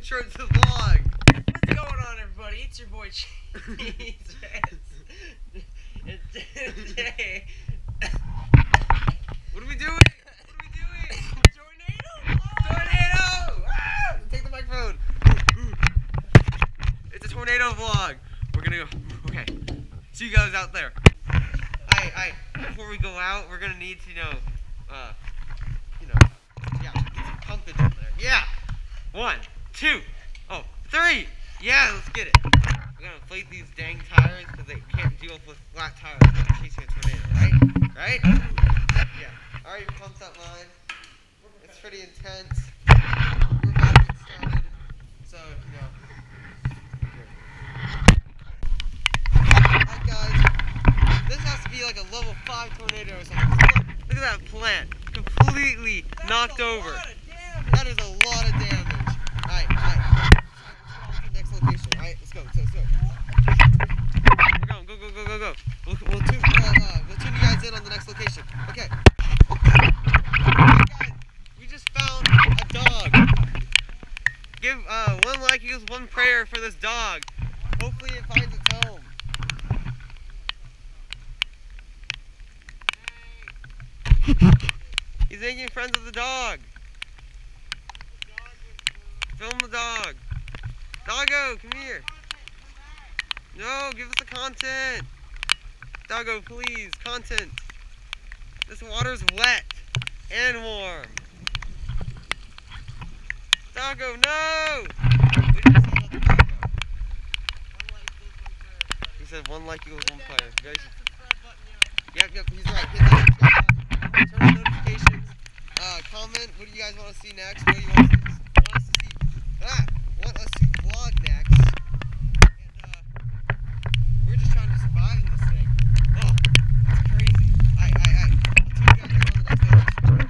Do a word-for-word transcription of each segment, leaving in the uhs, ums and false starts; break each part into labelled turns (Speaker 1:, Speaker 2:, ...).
Speaker 1: intro to the vlog.
Speaker 2: What's going on, everybody? It's your boy Cheeze. And today,
Speaker 1: What are we doing? What are we doing?
Speaker 2: tornado!
Speaker 1: Tornado! Ah! Take the microphone. It's a tornado vlog. We're gonna go. Okay. See you guys out there. Alright, alright. Before we go out, we're gonna need to, you know, uh, you know, yeah, get some pumping in there. Yeah. One, two, oh, three. Yeah, let's get it. We're gonna inflate these dang tires because they can't deal with flat tires when chasing a tornado, right? Right? Yeah. I already pumped up mine. It's pretty intense. We're about to get started. So, you know. Alright, guys. This has to be like a level five tornado or something. Look, look at that plant. Completely
Speaker 2: That's
Speaker 1: knocked
Speaker 2: a
Speaker 1: over.
Speaker 2: lot of damage.
Speaker 1: That is a lot of damage. Alright, alright. Next location. Alright, let's go, let's go, let's go. We're going, go, go, go, go, go. We'll, we'll, tune, we'll, uh, we'll tune you guys in on the next location. Okay. Alright, guys, we just found a dog. Give uh, one like equals one prayer for this dog. Hopefully it finds its home. He's making friends with the dog. Film the dog. Doggo, come here. No, give us the content. Doggo, please, content. This water's wet and warm. Doggo, no! We just saw the doggo. He said one like equals one player. You guys, yep, yep, he's right. Hit that subscribe button. Turn on notifications. Uh, comment. What do you guys want to see next? What do you want, to, want us to see? Ah, want us to vlog next? And uh, we're just trying to survive in this thing. Oh, it's crazy. Alright, alright, alright. I'll see you guys on the next video.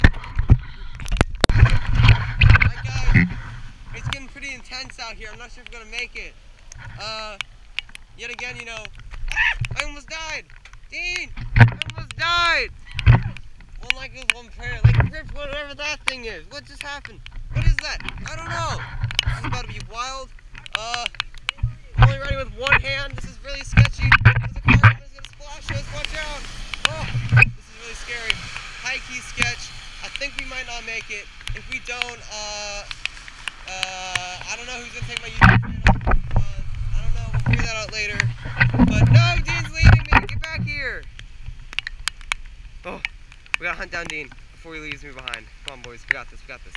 Speaker 1: Alright, guys. It's getting pretty intense out here. I'm not sure if we're gonna make it. Uh, yet again, you know. Ah, I almost died. Dean, I almost died. One like is one prayer. Like rip whatever that thing is. What just happened? What is that? I don't know. This is about to be wild. Uh, I'm only riding with one hand. This is really sketchy. There's a car that's gonna splash us. Watch out. Oh, this is really scary. High key sketch. I think we might not make it. If we don't, uh, uh, I don't know who's gonna take my YouTube channel. Uh, I don't know. We'll figure that out later. But no, Dean's leaving me. Get back here. Oh, we gotta hunt down Dean before he leaves me behind. Come on, boys. We got this. We got this.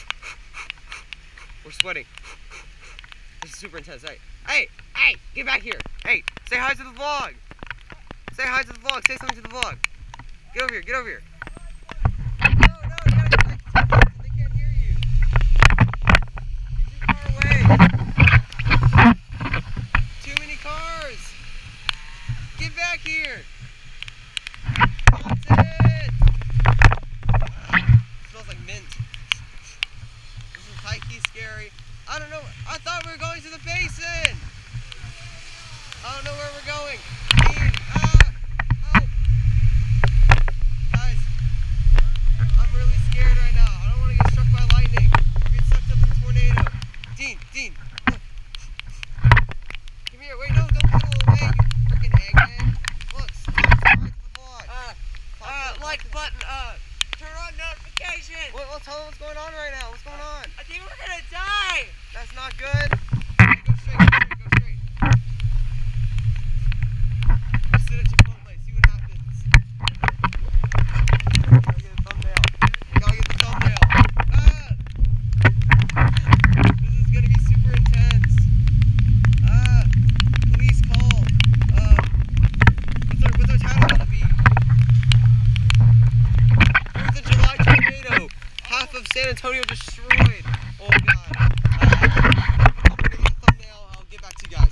Speaker 1: We're sweating. This is super intense. Hey, hey, hey, get back here. Hey, say hi to the vlog. Say hi to the vlog. Say something to the vlog. Get over here. Get over here. No, no, you gotta get back to the vlog. They can't hear you. You're too far away. Too many cars. Get back here. That's it. Ah, smells like mint. This is high key scary. I don't know. I thought we were going to the basin. I don't know where we're going. Dean, ah, oh. Guys, I'm really scared right now. I don't want to get struck by lightning or get sucked up in a tornado. Dean, Dean. Look. Come here. Wait, no, don't pull away, you freaking egghead. Look, stop, stop to the vlog.
Speaker 2: Uh, uh, like button, uh, turn on notifications.
Speaker 1: Well, well, tell them what's going on right now. What's going on?
Speaker 2: I think we're gonna die.
Speaker 1: That's not good. Go straight, go straight, go straight. Just sit at Chipotle, see what happens. Gotta get a thumbnail. Gotta get the thumbnail. Ah! This is gonna be super intense. Ah! Police call. Uh, what's our, what's our title gonna be? Fourth of July tornado. Half of San Antonio destroyed. Oh god. Uh, I'll put it in the thumbnail. I'll get back to you guys.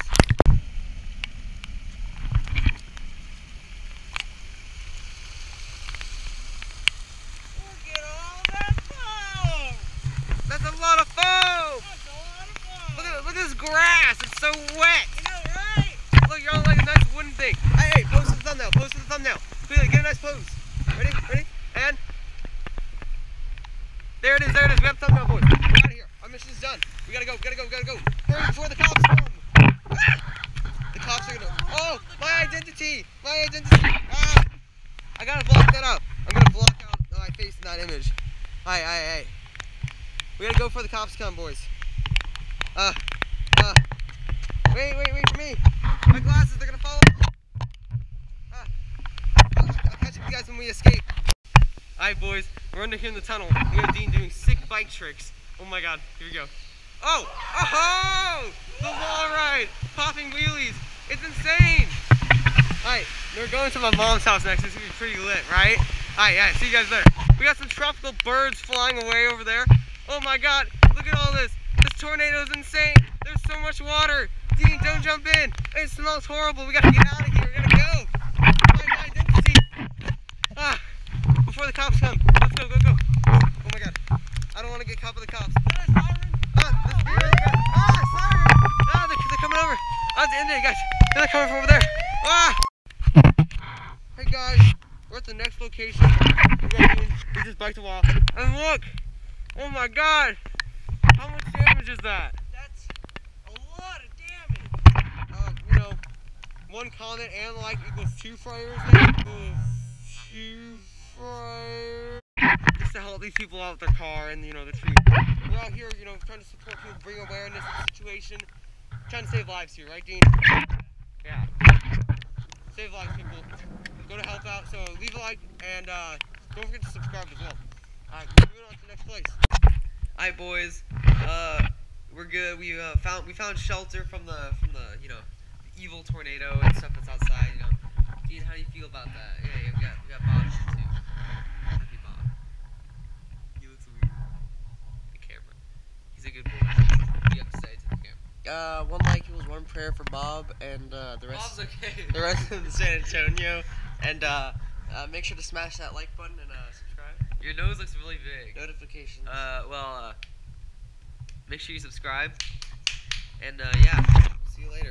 Speaker 2: Look at all that foam.
Speaker 1: That's a lot of foam.
Speaker 2: That's a lot of foam.
Speaker 1: Look at look at this grass. It's so wet.
Speaker 2: You know, right?
Speaker 1: Look, you're on like a nice wooden thing. Hey, hey, post to the thumbnail. Post to the thumbnail. Quickly, get a nice pose. Ready? Ready? And there it is. There it is. We got the thumbnail, boys. Get out of here. I'm mission's done. We gotta go, gotta go, gotta go. Hurry before the cops come. Ah! The cops are gonna, oh, my identity, my identity. Ah! I gotta block that out. I'm gonna block out my face in that image. Hi, hi, hi. We gotta go before the cops come, boys. Uh, uh, wait, wait, wait for me. My glasses, they're gonna fall off. Ah. I'll, I'll catch up with you guys when we escape. Alright, boys, we're under here in the tunnel. We have Dean doing sick bike tricks. Oh my god, here we go. Oh! Oh! The wall ride! Popping wheelies! It's insane! Alright, we're going to my mom's house next. It's gonna be pretty lit, right? Alright, yeah, see you guys there. We got some tropical birds flying away over there. Oh my god, look at all this. This tornado's insane. There's so much water. Dean, don't jump in. It smells horrible. We gotta get out of here. We gotta go. My, my identity. Ah, before the cops come. Let's go, go, go. Oh my god. I don't want to get caught by the cops. Ah, this beer. Ah, siren. Ah, they're, they're coming over. Ah, it's in there, guys. They're coming from over there. Ah. Hey guys, we're at the next location. We just biked a while. And look. Oh my god. How much damage is that?
Speaker 2: That's a lot of damage.
Speaker 1: Uh, you know, one comment and like equals two fryers. Equals two fryers. Just to help these people out with their car and, you know, the tree. We're out here, you know, trying to support people, bring awareness to the situation. Trying to save lives here, right, Dean? Yeah. Save lives, people. Go to help out. So leave a like and uh, don't forget to subscribe as well. Alright, we're moving on to the next place. Alright, boys. Uh, we're good. We uh, found we found shelter from the from the you know the evil tornado and stuff that's outside. You know, Dean, how do you feel about that? Yeah, yeah, we got we got Bob here too. Happy Bob. He looks weird. The camera. He's a good boy. What do you have to say to the camera?
Speaker 2: Uh, one like equals one prayer for Bob and uh, the rest.
Speaker 1: Bob's okay.
Speaker 2: The rest of the San Antonio, and uh, uh, make sure to smash that like button and uh, subscribe.
Speaker 1: Your nose looks really big.
Speaker 2: Notifications.
Speaker 1: Uh, well, uh, make sure you subscribe. And uh, yeah, see you later.